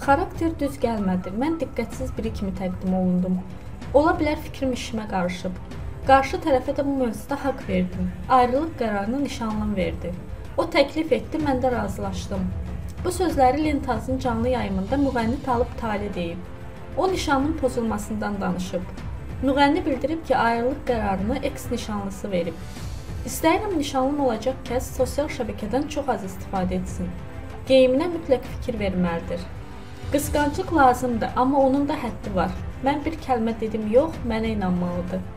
Xarakter düz gəlmədi. Mən diqqətsiz biri kimi təqdim olundum. Ola bilər fikrim işimə qarışıb. Qarşı tərəfə də bu mövzuda haqq verdim. Ayrılıq qərarını nişanlım verdi. O təklif etdi, mən də razılaşdım. Bu sözləri Lentazın canlı yayımında müğənni Talib Tale deyib. O nişanın pozulmasından danışıb. Müğənni bildirib ki, ayrılıq qərarını eks-nişanlısı verib. İstəyirəm nişanlım olacaq kəs sosial şəbəkədən çox az istifadə etsin. Geyiminə mütləq fikir verməlidir. Qısqanclıq lazımdır, amma onun da həddi var. Mən bir kəlmə dedim yox, mənə inanmalıdır.